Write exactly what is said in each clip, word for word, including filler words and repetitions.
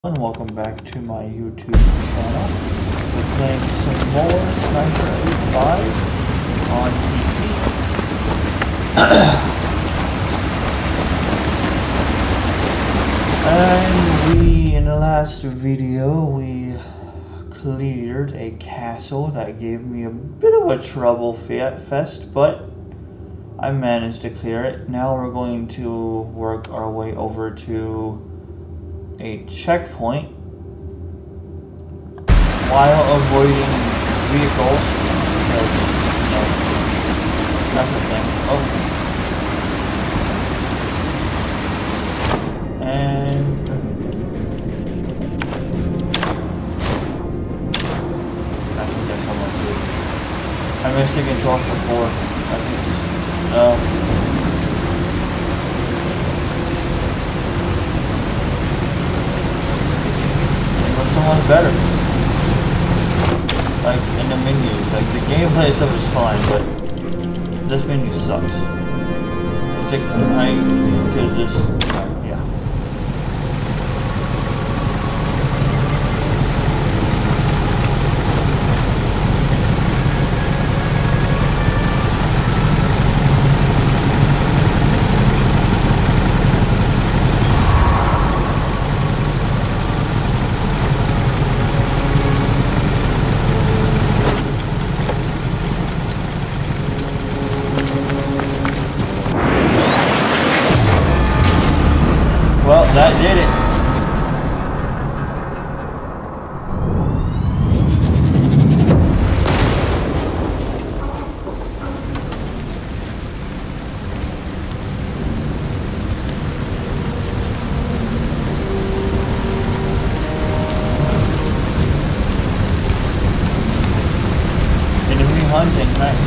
And welcome back to my YouTube channel. We're playing some more Sniper Elite five on P C. And we, in the last video, we cleared a castle that gave me a bit of a trouble fest, but I managed to clear it. Now we're going to work our way over to a checkpoint while avoiding vehicles because, you know, that's the thing. Oh. And I think that's how much it is. I missed the controls for four. I think just, uh, someone's better. Like in the menus, like the gameplay stuff is fine, but this menu sucks. It's like I could just, uh, yeah. Well, that did it. Enemy hunting, nice.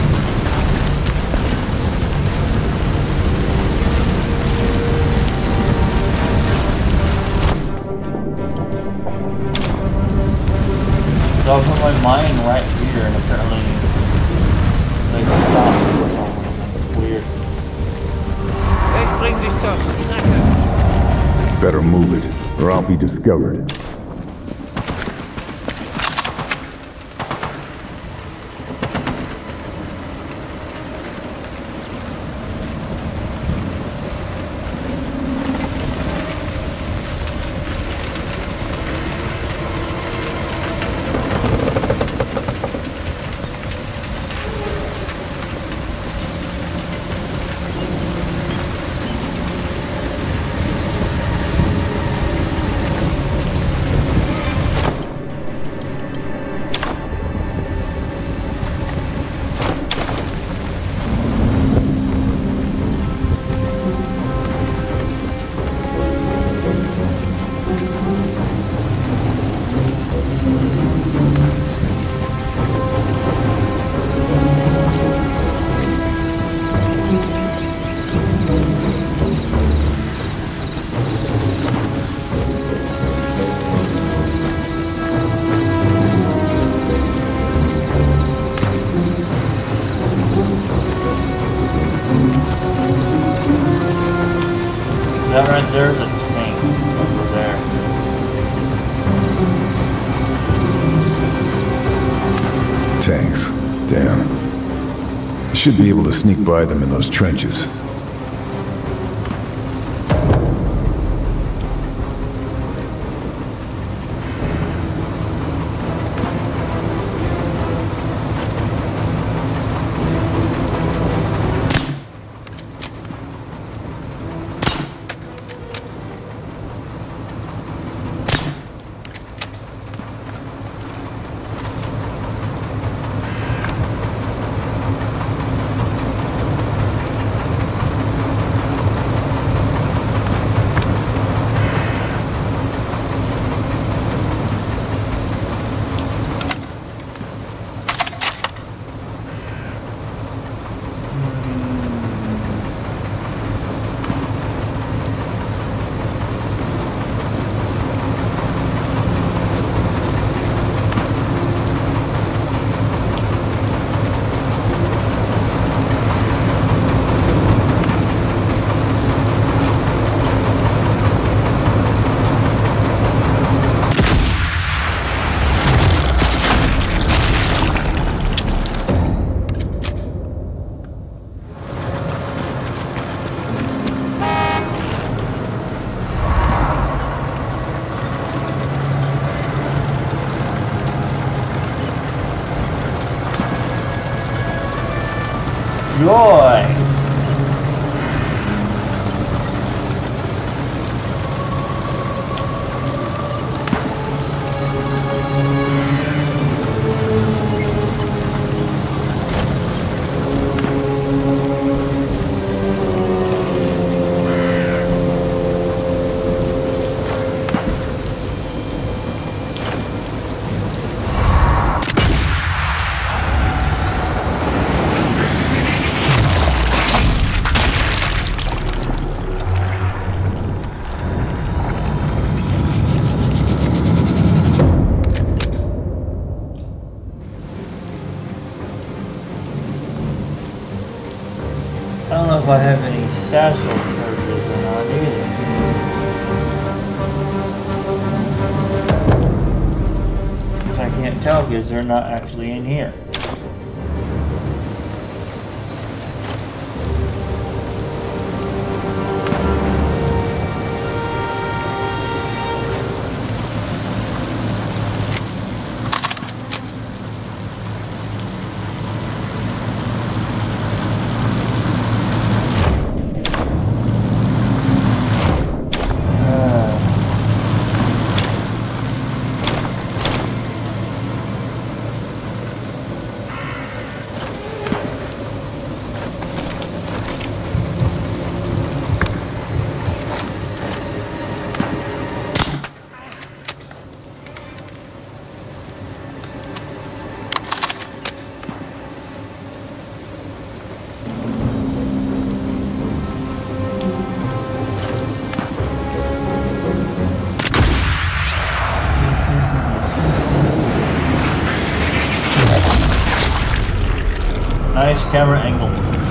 So I put my mine right here and apparently they stopped for some reason. Weird. Let's bring this stuff. Better move it, or I'll be discovered. That right there is a tank over there. Tanks. Damn. I should be able to sneak by them in those trenches. enjoy. I don't know if I have any satchel charges or not either. Which I can't tell because they're not actually in here. Nice camera angle.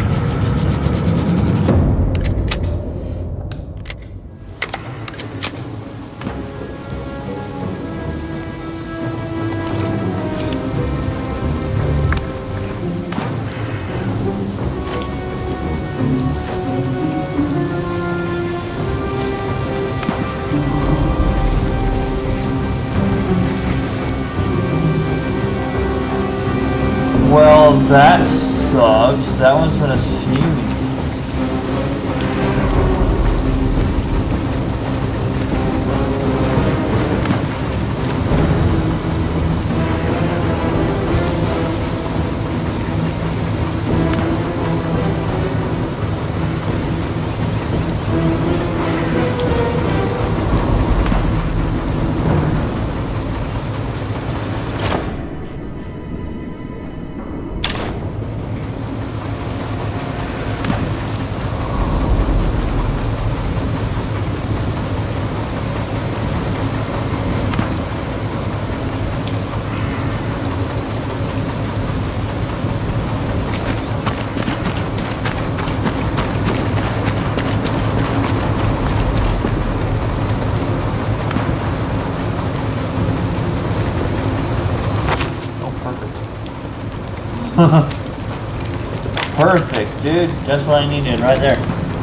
Well, that sucks. That one's gonna see me. Perfect, dude. That's what I needed right there.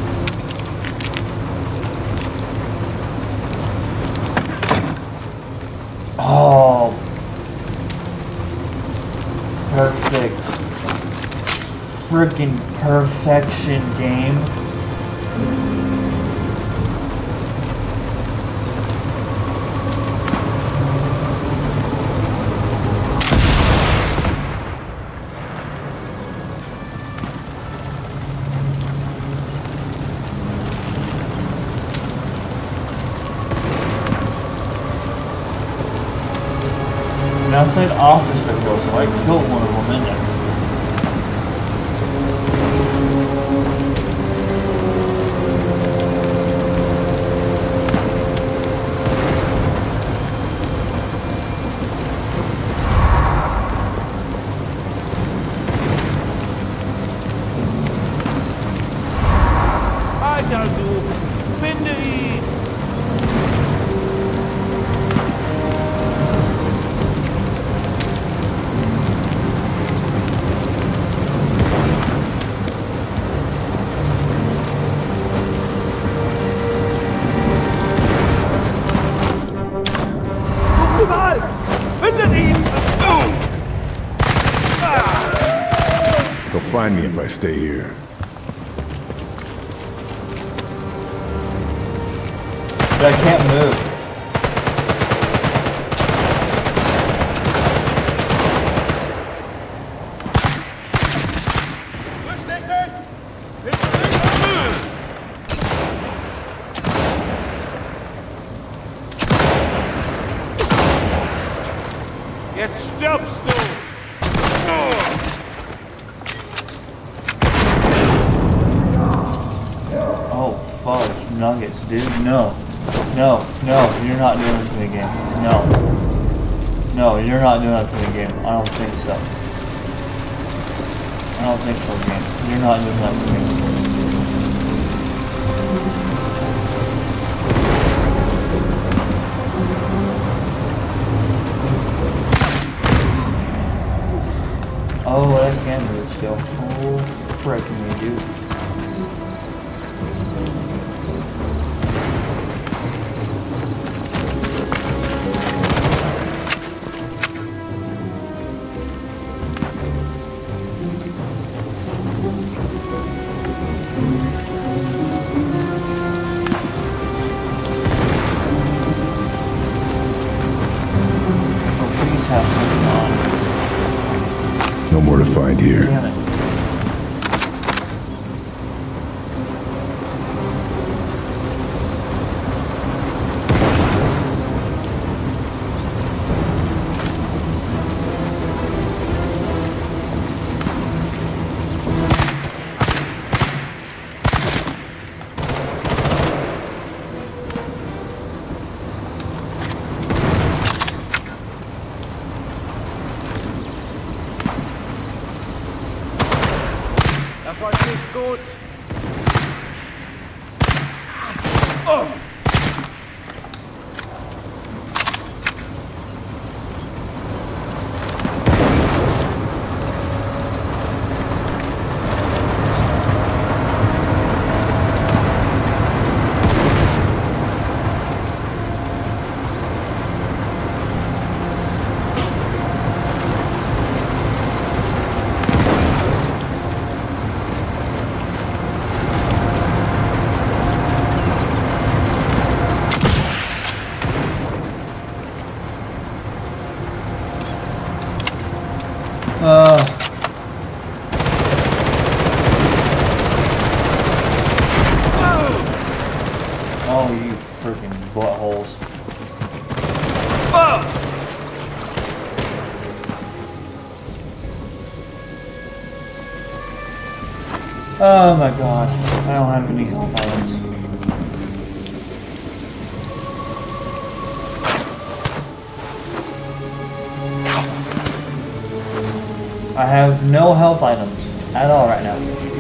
Oh. Perfect. Freaking perfection, game. Outside office patrol, so I killed one of them in there. I don't do. Windy. find me if I stay here. But I can't move. Jetzt stirbst du! Oh, fudge nuggets, dude. No. No, no, you're not doing this to me again. No. No, you're not doing that to me again. I don't think so. I don't think so, game. You're not doing that to me. Oh, I can move still. Oh, frick me, dude. No more to find here. Damn it. Das war jetzt nicht gut. Oh. Uh. Oh, you freaking buttholes. Oh my god, I don't have any health items. I have no health items at all right now.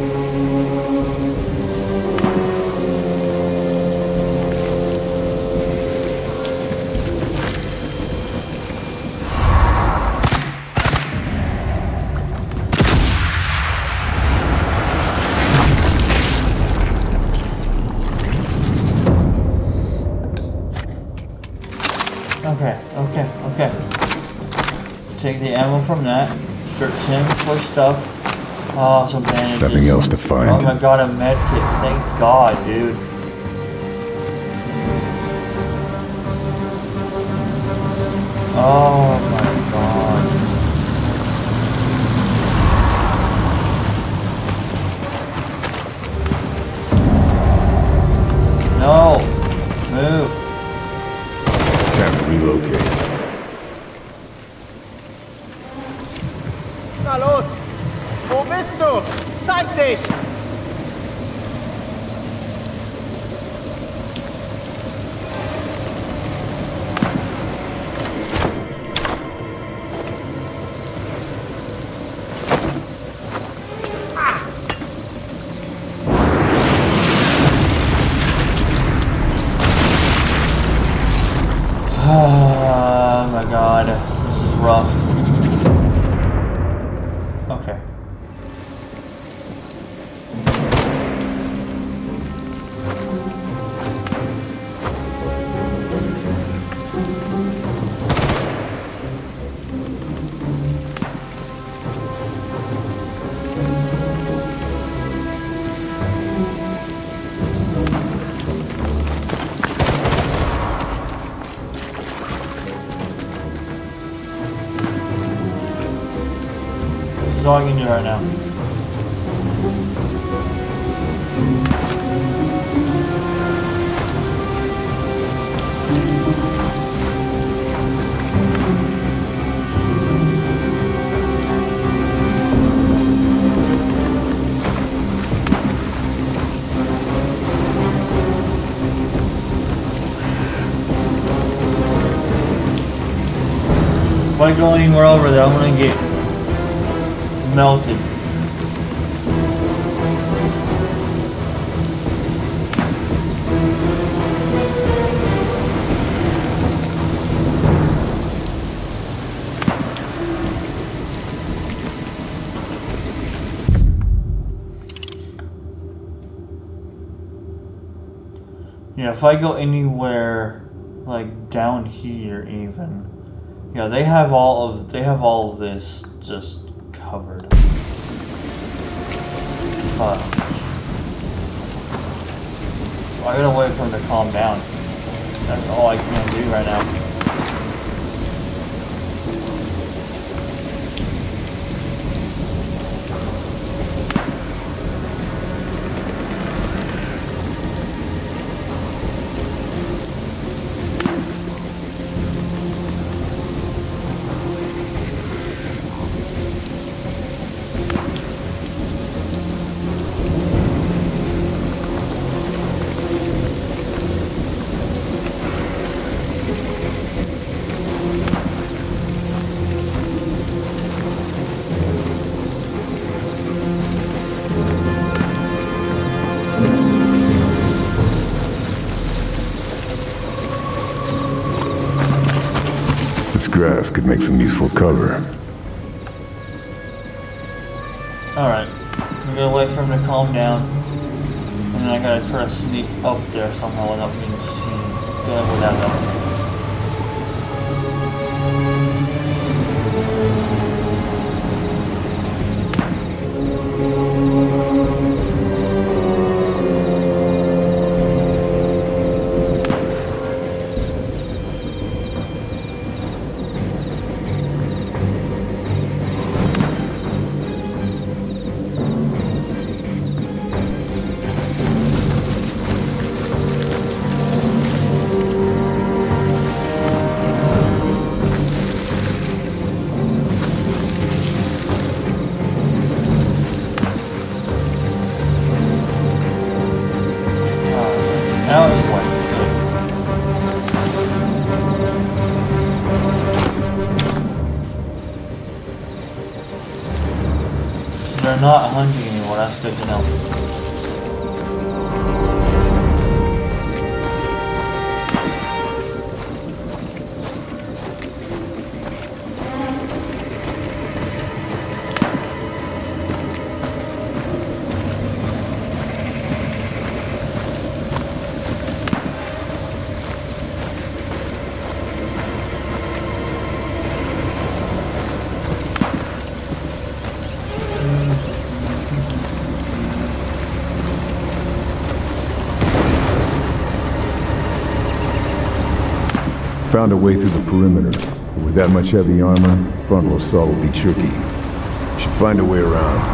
Okay, okay, okay. Take the ammo from that. Search him for stuff. Oh, some bandages. Nothing else to find. Oh my god, a med kit. Thank god, dude. Oh my god. No. Move. Time to relocate. Na los! Wo bist du? Zeig dich! Oh my god. This is rough. Okay. all I can do right now. If I go anywhere over there, I'm gonna get melted. Yeah, if I go anywhere like down here even. Yeah, they have all of they have all of this just covered. Fuck. I gotta wait for him to calm down. That's all I can do right now. This grass could make some useful cover. Alright. I'm gonna wait for him to calm down. And then I gotta try to sneak up there somehow without being seen. Good without that. Now it's white. Good. So they're not hunting anymore, that's good to know. Found a way through the perimeter, but with that much heavy armor, frontal assault will be tricky. Should find a way around.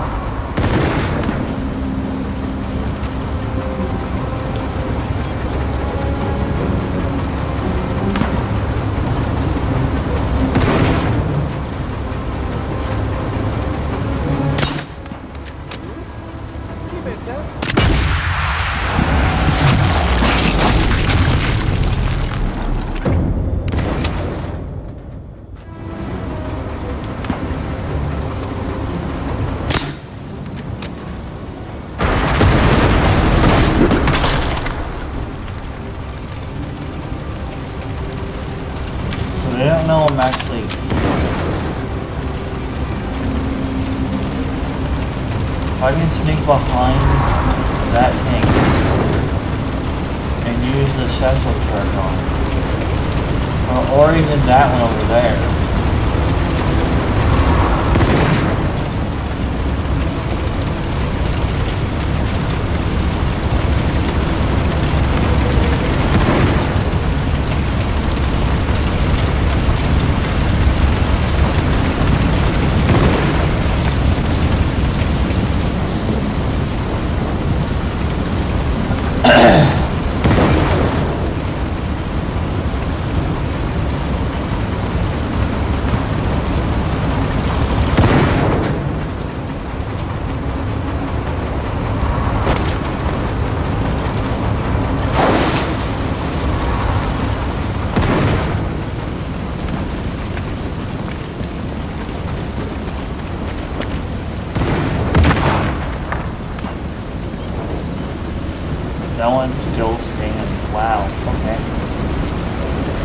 They don't know I'm actually if I can sneak behind that tank and use the satchel charge on it. Or, or even that one over there.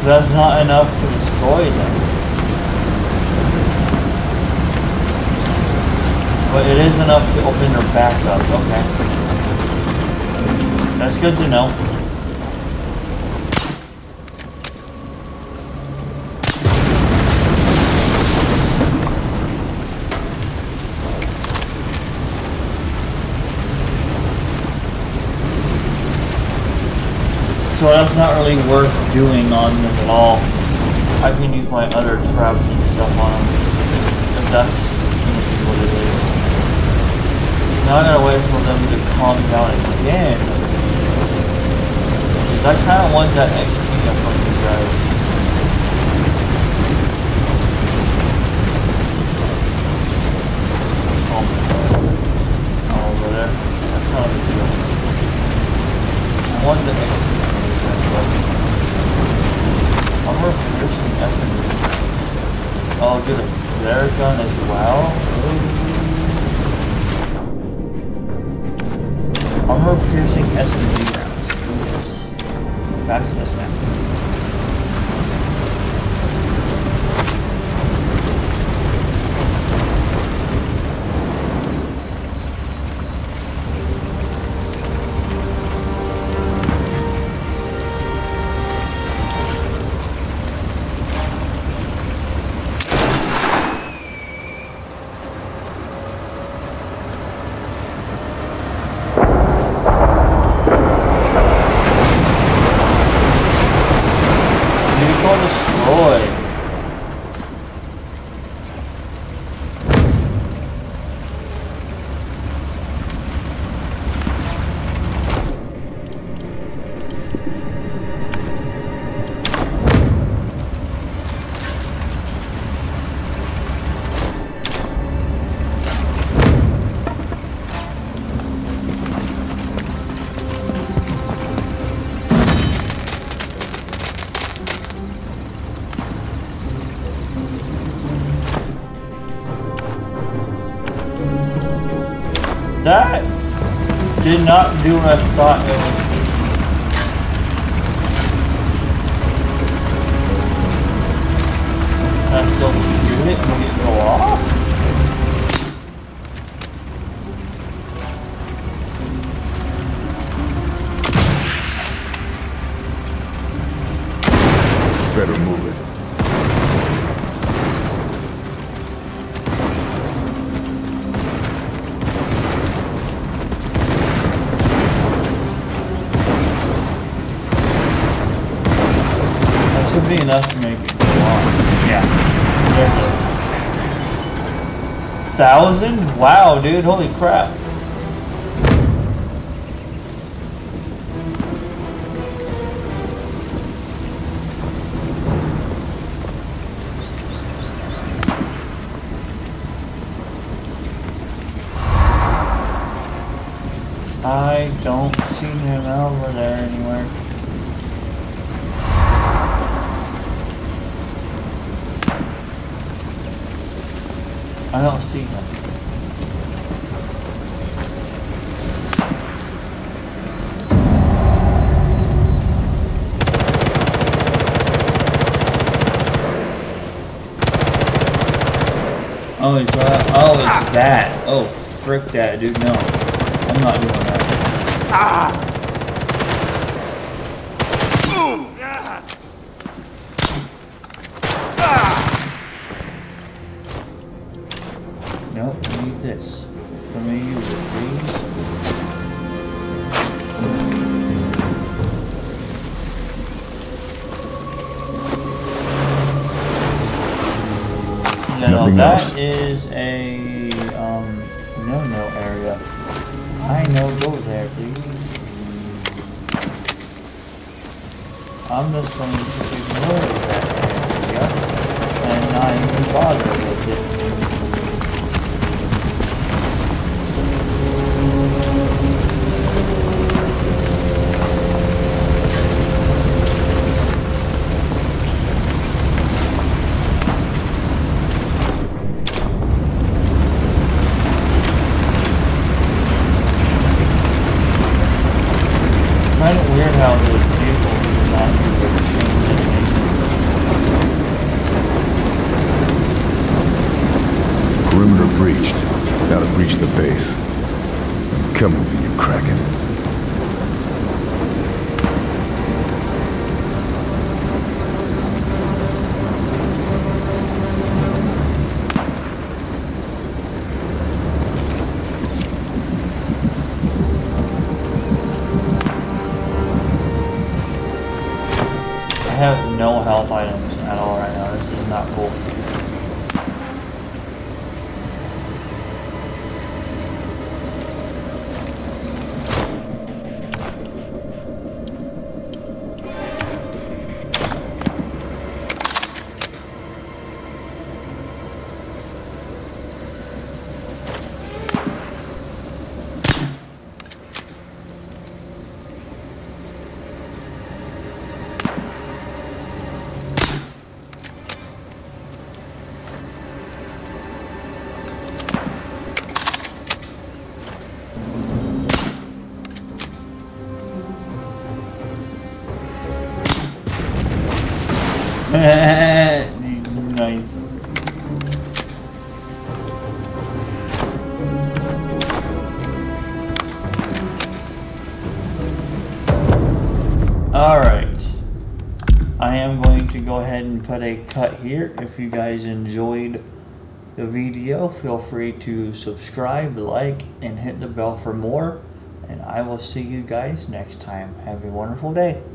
So that's not enough to destroy them. But it is enough to open their back up. Okay. That's good to know. So that's not really worth doing on them at all. I can use my other traps and stuff on them. If that's what it is. Now I gotta wait for them to calm down again. Because I kinda want that X P from you guys. What's on oh, over there? That's not a big deal. I want the X P. Armor piercing S M G. Oh, get a flare gun as well. Ooh. Armor piercing S M G rounds. Yes. Back to this now. That did not do what I thought it would do. Can I still shoot it and make it go off? Better move it. Should be enough to make it go on. Yeah. There it is. Thousand? Wow, dude. Holy crap. I don't see him over there anywhere. I don't see him. Oh, it's uh, oh, it's that. Oh, frick that, dude. No, I'm not doing that. Ah. Nope, I need this. Let me use it, please. You know, that else. Is a um, no-no area. I know, go there, please. I'm just going to ignore that area and not even bother with it. Kind of weird how the vehicle did not do the change animation. breached. Now to breach the base. I'm coming for you, Kraken. I have no health items at all right now. This is not cool. Nice. Alright. I am going to go ahead and put a cut here. If you guys enjoyed the video, feel free to subscribe, like, and hit the bell for more. And I will see you guys next time. Have a wonderful day.